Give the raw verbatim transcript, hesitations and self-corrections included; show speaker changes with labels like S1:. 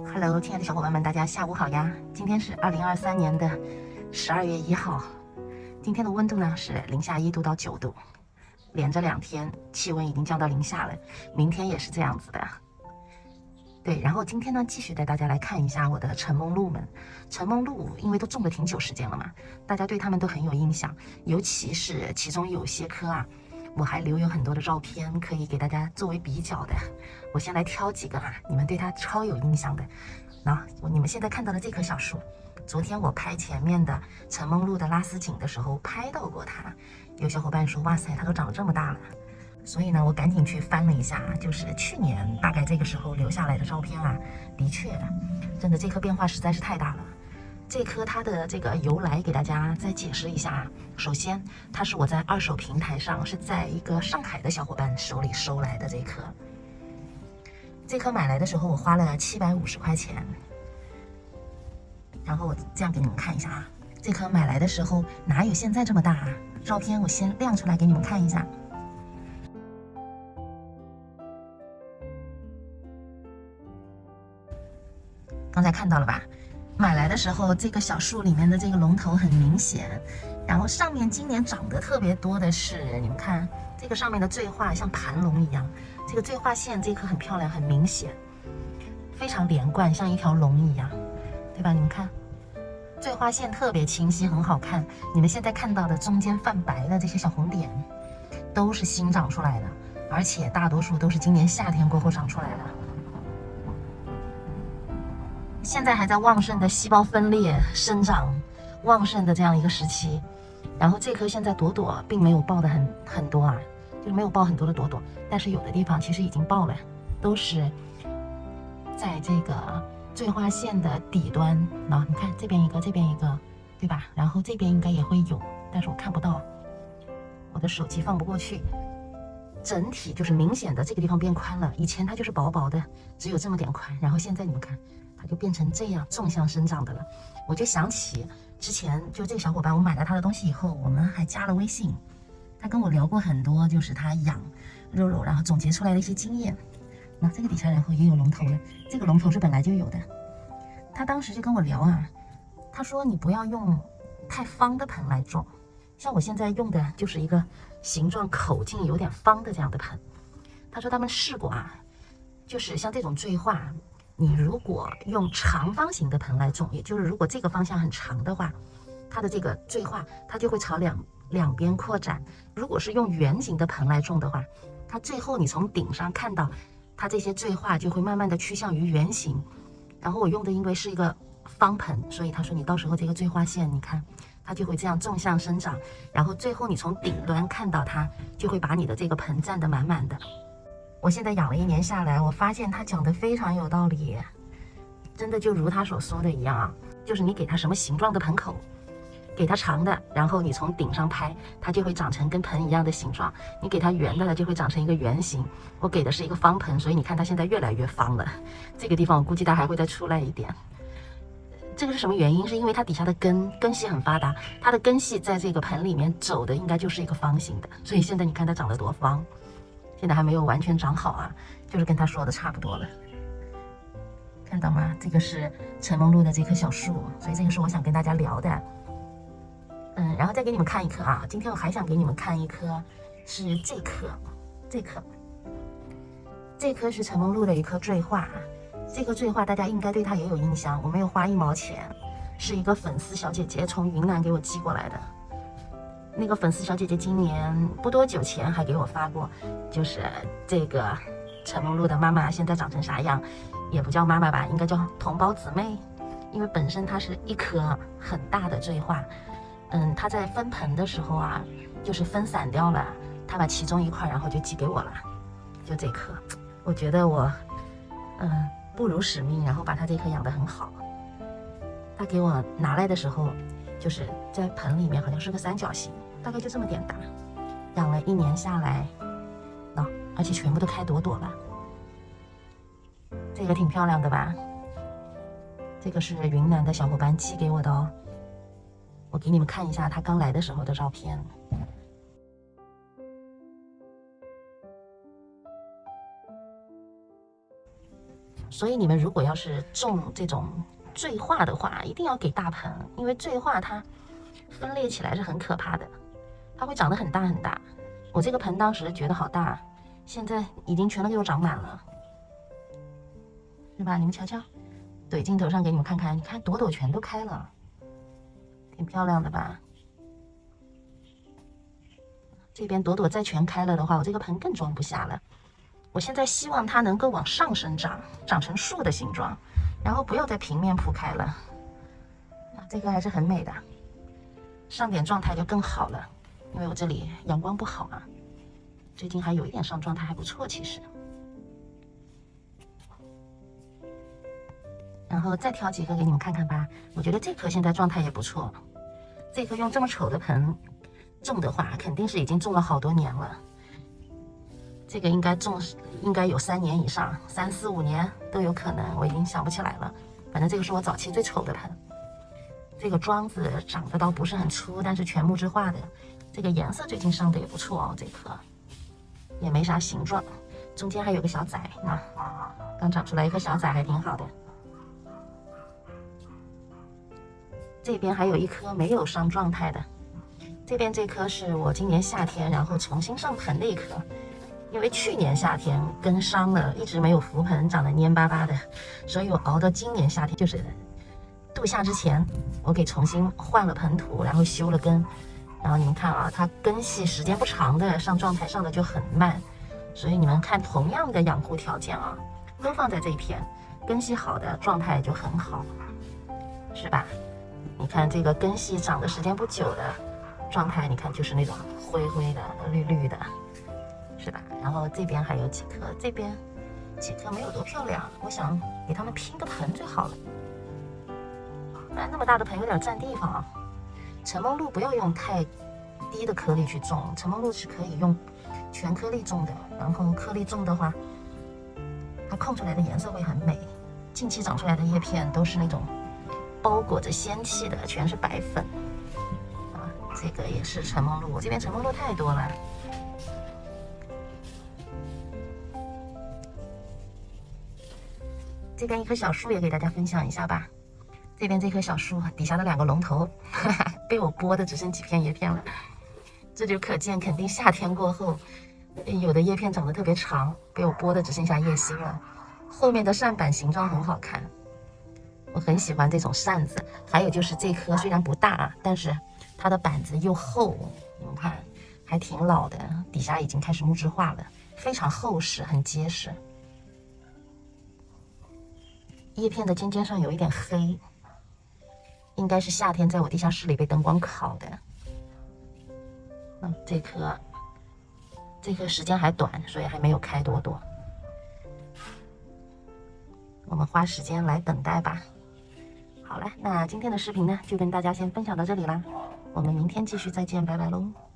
S1: Hello， 亲爱的小伙伴们，大家下午好呀！今天是二零二三年的十二月一号，今天的温度呢是零下一度到九度，连着两天气温已经降到零下了，明天也是这样子的。对，然后今天呢继续带大家来看一下我的承蒙鹿们。承蒙鹿因为都种了挺久时间了嘛，大家对它们都很有印象，尤其是其中有些棵啊，我还留有很多的照片可以给大家作为比较的。我先来挑几个啊，你们对它超有印象的。那你们现在看到的这棵小树，昨天我拍前面的承蒙鹿的拉丝景的时候拍到过它，有小伙伴说哇塞，它都长这么大了。所以呢，我赶紧去翻了一下，就是去年大概这个时候留下来的照片啊，的确，真的这棵变化实在是太大了。这棵它的这个由来给大家再解释一下啊。首先，它是我在二手平台上是在一个上海的小伙伴手里收来的这棵。这棵买来的时候我花了七百五十块钱，然后我这样给你们看一下啊。这棵买来的时候哪有现在这么大啊？照片我先亮出来给你们看一下。刚才看到了吧？买来的时候，这个小树里面的这个龙头很明显，然后上面今年长得特别多的是，你们看这个上面的缀化像盘龙一样，这个缀化线这颗很漂亮，很明显，非常连贯，像一条龙一样，对吧？你们看，缀化线特别清晰，很好看。你们现在看到的中间泛白的这些小红点，都是新长出来的，而且大多数都是今年夏天过后长出来的。现在还在旺盛的细胞分裂生长旺盛的这样一个时期，然后这棵现在朵朵并没有爆的很很多啊，就是没有爆很多的朵朵，但是有的地方其实已经爆了，都是在这个缀化线的底端。那你看这边一个，这边一个，对吧？然后这边应该也会有，但是我看不到，我的手机放不过去。整体就是明显的这个地方变宽了，以前它就是薄薄的，只有这么点宽，然后现在你们看。它就变成这样纵向生长的了。我就想起之前就这个小伙伴，我买了他的东西以后，我们还加了微信，他跟我聊过很多，就是他养肉肉然后总结出来的一些经验。那这个底下然后也有龙头了，这个龙头是本来就有的。他当时就跟我聊啊，他说你不要用太方的盆来种，像我现在用的就是一个形状口径有点方的这样的盆。他说他们试过啊，就是像这种缀化，你如果用长方形的盆来种，也就是如果这个方向很长的话，它的这个缀化它就会朝两两边扩展。如果是用圆形的盆来种的话，它最后你从顶上看到它这些缀化就会慢慢的趋向于圆形。然后我用的因为是一个方盆，所以他说你到时候这个缀化线你看它就会这样纵向生长，然后最后你从顶端看到它就会把你的这个盆占得满满的。我现在养了一年下来，我发现他讲的非常有道理，真的就如他所说的一样啊，就是你给它什么形状的盆口，给它长的，然后你从顶上拍，它就会长成跟盆一样的形状；你给它圆的，它就会长成一个圆形。我给的是一个方盆，所以你看它现在越来越方了。这个地方我估计它还会再出来一点。这个是什么原因？是因为它底下的根根系很发达，它的根系在这个盆里面走的应该就是一个方形的，所以现在你看它长得多方。现在还没有完全长好啊，就是跟他说的差不多了，看到吗？这个是承蒙鹿的这棵小树，所以这个是我想跟大家聊的。嗯，然后再给你们看一棵啊，今天我还想给你们看一棵，是这棵，这棵，这棵是承蒙鹿的一棵缀化，这棵缀化大家应该对它也有印象，我没有花一毛钱，是一个粉丝小姐姐从云南给我寄过来的。那个粉丝小姐姐今年不多久前还给我发过，就是这个承蒙鹿的妈妈现在长成啥样，也不叫妈妈吧，应该叫同胞姊妹，因为本身它是一颗很大的缀化。嗯，它在分盆的时候啊，就是分散掉了，它把其中一块然后就寄给我了，就这颗，我觉得我嗯不辱使命，然后把它这颗养得很好。他给我拿来的时候，就是在盆里面好像是个三角形，大概就这么点大，养了一年下来，哦，而且全部都开朵朵了，这个挺漂亮的吧？这个是云南的小伙伴寄给我的哦，我给你们看一下他刚来的时候的照片。 所以你们如果要是种这种缀化的话，一定要给大盆，因为缀化它分裂起来是很可怕的，它会长得很大很大。我这个盆当时觉得好大，现在已经全都给我长满了，是吧？你们瞧瞧，怼镜头上给你们看看，你看朵朵全都开了，挺漂亮的吧？这边朵朵再全开了的话，我这个盆更装不下了。我现在希望它能够往上生长，长成树的形状，然后不要再平面铺开了。啊，这个还是很美的，上点状态就更好了。因为我这里阳光不好啊，最近还有一点上状态还不错，其实。然后再挑几个给你们看看吧，我觉得这颗现在状态也不错。这颗用这么丑的盆种的话，肯定是已经种了好多年了。这个应该种应该有三年以上，三四五年都有可能，我已经想不起来了。反正这个是我早期最丑的盆。这个桩子长得倒不是很粗，但是全木质化的。这个颜色最近上的也不错哦，这颗也没啥形状，中间还有个小崽啊，刚长出来一颗小崽，还挺好的。这边还有一颗没有上状态的，这边这颗是我今年夏天然后重新上盆的一颗，因为去年夏天根伤了，一直没有浮盆，长得蔫巴巴的，所以我熬到今年夏天，就是度夏之前，我给重新换了盆土，然后修了根。然后你们看啊，它根系时间不长的上状态上的就很慢，所以你们看同样的养护条件啊，都放在这一片，根系好的状态就很好，是吧？你看这个根系长的时间不久的状态，你看就是那种灰灰的、绿绿的，是吧？然后这边还有几颗，这边几颗没有多漂亮，我想给它们拼个盆最好了，不然那么大的盆有点占地方啊。晨梦露不要用太低的颗粒去种，晨梦露是可以用全颗粒种的，然后颗粒种的话，它控出来的颜色会很美。近期长出来的叶片都是那种包裹着仙气的，全是白粉啊。这个也是晨梦露，我这边晨梦露太多了。这边一棵小树也给大家分享一下吧。这边这棵小树底下的两个龙头，哈哈，被我剥的只剩几片叶片了，这就可见肯定夏天过后，有的叶片长得特别长，被我剥的只剩下叶心了。后面的扇板形状很好看，我很喜欢这种扇子。还有就是这棵虽然不大，但是它的板子又厚，你们看还挺老的，底下已经开始木质化了，非常厚实，很结实。叶片的尖尖上有一点黑。应该是夏天在我地下室里被灯光烤的。嗯，这颗，这颗时间还短，所以还没有开多多。我们花时间来等待吧。好了，那今天的视频呢，就跟大家先分享到这里啦。我们明天继续再见，拜拜喽。